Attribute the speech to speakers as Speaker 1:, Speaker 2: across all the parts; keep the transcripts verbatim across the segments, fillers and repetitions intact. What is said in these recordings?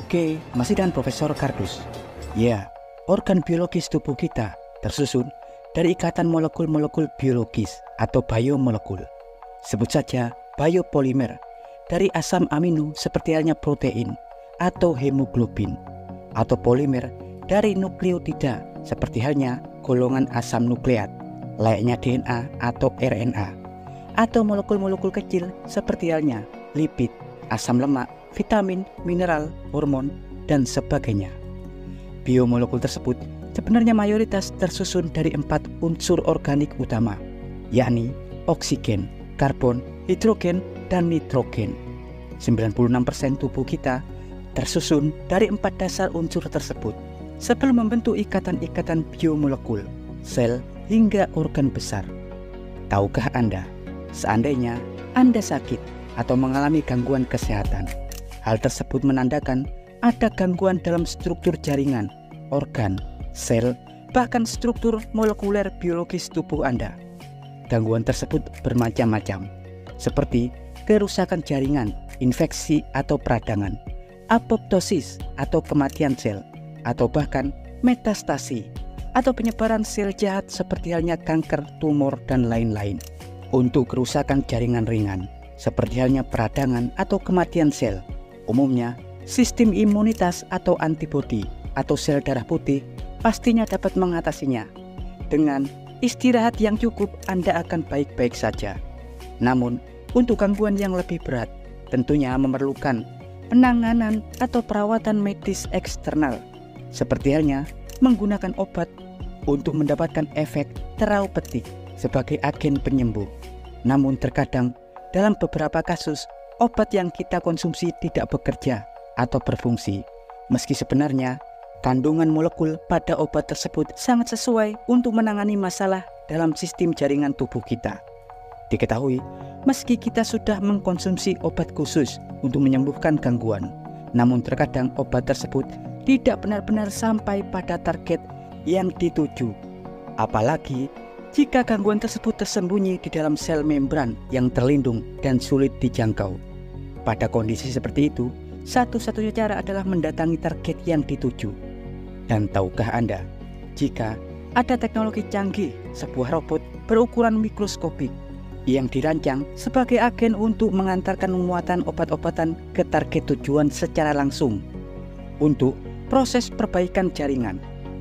Speaker 1: Oke, masih dengan Profesor Kardus. Ya, organ biologis tubuh kita tersusun dari ikatan molekul-molekul biologis atau biomolekul. Sebut saja biopolimer dari asam amino seperti halnya protein atau hemoglobin, atau polimer dari nukleotida seperti halnya golongan asam nukleat layaknya D N A atau R N A, atau molekul-molekul kecil seperti halnya lipid, asam lemak, vitamin, mineral, hormon, dan sebagainya. Biomolekul tersebut sebenarnya mayoritas tersusun dari empat unsur organik utama, yakni oksigen, karbon, hidrogen, dan nitrogen. sembilan puluh enam persen tubuh kita tersusun dari empat dasar unsur tersebut sebelum membentuk ikatan-ikatan biomolekul, sel, hingga organ besar. Tahukah Anda, seandainya Anda sakit atau mengalami gangguan kesehatan, hal tersebut menandakan ada gangguan dalam struktur jaringan, organ, sel, bahkan struktur molekuler biologis tubuh Anda. Gangguan tersebut bermacam-macam, seperti kerusakan jaringan, infeksi atau peradangan, apoptosis atau kematian sel, atau bahkan metastasi atau penyebaran sel jahat seperti halnya kanker, tumor, dan lain-lain. Untuk kerusakan jaringan ringan, seperti halnya peradangan atau kematian sel, umumnya sistem imunitas atau antibodi atau sel darah putih pastinya dapat mengatasinya. Dengan istirahat yang cukup, Anda akan baik-baik saja. Namun, untuk gangguan yang lebih berat, tentunya memerlukan penanganan atau perawatan medis eksternal, seperti halnya menggunakan obat untuk mendapatkan efek terapeutik sebagai agen penyembuh. Namun terkadang dalam beberapa kasus, obat yang kita konsumsi tidak bekerja atau berfungsi, meski sebenarnya kandungan molekul pada obat tersebut sangat sesuai untuk menangani masalah dalam sistem jaringan tubuh kita. Diketahui, meski kita sudah mengkonsumsi obat khusus untuk menyembuhkan gangguan, namun terkadang obat tersebut tidak benar-benar sampai pada target yang dituju. Apalagi jika gangguan tersebut tersembunyi di dalam sel membran yang terlindung dan sulit dijangkau. Pada kondisi seperti itu, satu-satunya cara adalah mendatangi target yang dituju. Dan tahukah Anda, jika ada teknologi canggih, sebuah robot berukuran mikroskopik yang dirancang sebagai agen untuk mengantarkan muatan obat-obatan ke target tujuan secara langsung untuk proses perbaikan jaringan.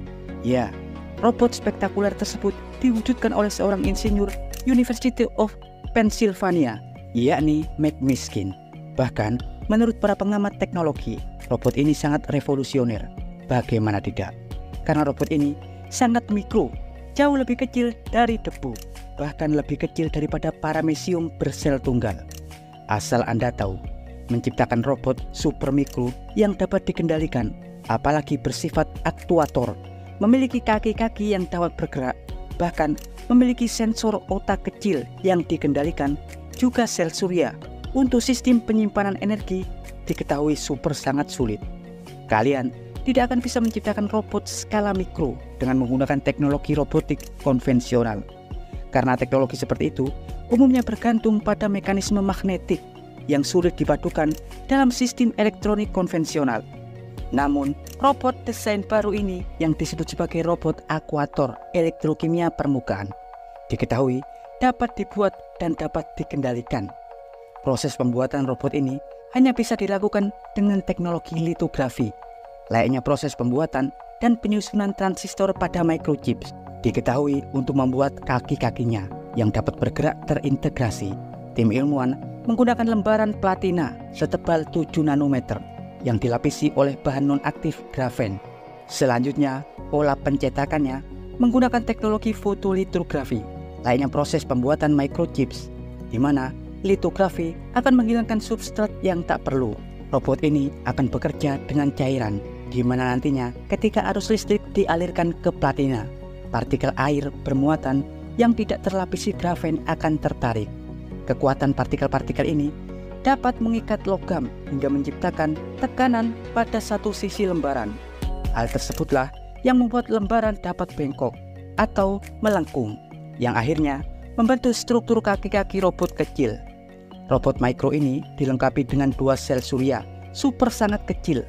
Speaker 1: Ya, robot spektakuler tersebut diwujudkan oleh seorang insinyur University of Pennsylvania, yakni Mac Miskin. Bahkan, menurut para pengamat teknologi, robot ini sangat revolusioner. Bagaimana tidak? Karena robot ini sangat mikro, jauh lebih kecil dari debu, bahkan lebih kecil daripada paramecium bersel tunggal. Asal Anda tahu, menciptakan robot super mikro yang dapat dikendalikan, apalagi bersifat aktuator, memiliki kaki-kaki yang dapat bergerak, bahkan memiliki sensor otak kecil yang dikendalikan, juga sel surya. Untuk sistem penyimpanan energi diketahui super sangat sulit. Kalian tidak akan bisa menciptakan robot skala mikro dengan menggunakan teknologi robotik konvensional. Karena teknologi seperti itu umumnya bergantung pada mekanisme magnetik yang sulit dipadukan dalam sistem elektronik konvensional. Namun, robot desain baru ini yang disebut sebagai robot akuator elektrokimia permukaan diketahui dapat dibuat dan dapat dikendalikan. Proses pembuatan robot ini hanya bisa dilakukan dengan teknologi litografi, layaknya proses pembuatan dan penyusunan transistor pada microchips. Diketahui untuk membuat kaki-kakinya yang dapat bergerak terintegrasi, tim ilmuwan menggunakan lembaran platina setebal tujuh nanometer yang dilapisi oleh bahan non-aktif grafen. Selanjutnya, pola pencetakannya menggunakan teknologi fotolitografi, layaknya proses pembuatan microchips, di mana litografi akan menghilangkan substrat yang tak perlu. Robot ini akan bekerja dengan cairan, di mana nantinya ketika arus listrik dialirkan ke platina, partikel air bermuatan yang tidak terlapisi grafen akan tertarik. Kekuatan partikel-partikel ini dapat mengikat logam hingga menciptakan tekanan pada satu sisi lembaran. Hal tersebutlah yang membuat lembaran dapat bengkok atau melengkung, yang akhirnya membentuk struktur kaki-kaki robot kecil. Robot mikro ini dilengkapi dengan dua sel surya super sangat kecil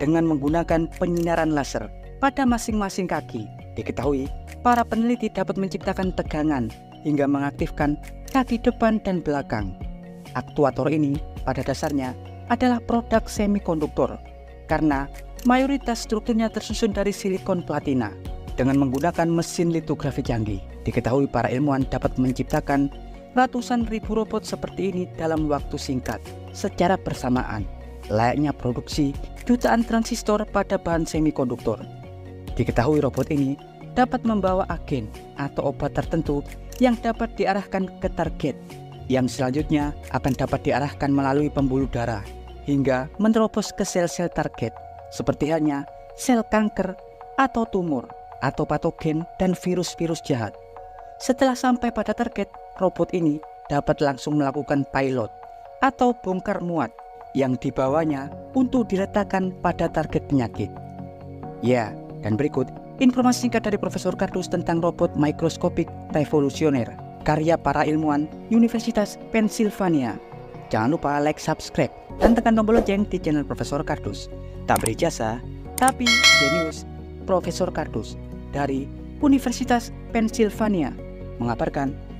Speaker 1: dengan menggunakan penyinaran laser pada masing-masing kaki. Diketahui, para peneliti dapat menciptakan tegangan hingga mengaktifkan kaki depan dan belakang. Aktuator ini pada dasarnya adalah produk semikonduktor karena mayoritas strukturnya tersusun dari silikon platina. Dengan menggunakan mesin litografi canggih, diketahui para ilmuwan dapat menciptakan ratusan ribu robot seperti ini dalam waktu singkat secara bersamaan, layaknya produksi jutaan transistor pada bahan semikonduktor. Diketahui robot ini dapat membawa agen atau obat tertentu yang dapat diarahkan ke target, yang selanjutnya akan dapat diarahkan melalui pembuluh darah hingga menerobos ke sel-sel target, seperti halnya sel kanker atau tumor atau patogen dan virus-virus jahat. Setelah sampai pada target, robot ini dapat langsung melakukan pilot atau bongkar muat yang dibawanya untuk diletakkan pada target penyakit. Ya, dan berikut informasi singkat dari Profesor Kardus tentang robot mikroskopik revolusioner karya para ilmuwan Universitas Pennsylvania. Jangan lupa like, subscribe, dan tekan tombol lonceng di channel Profesor Kardus. Tak berijazah, tapi jenius. Profesor Kardus dari Universitas Pennsylvania mengabarkan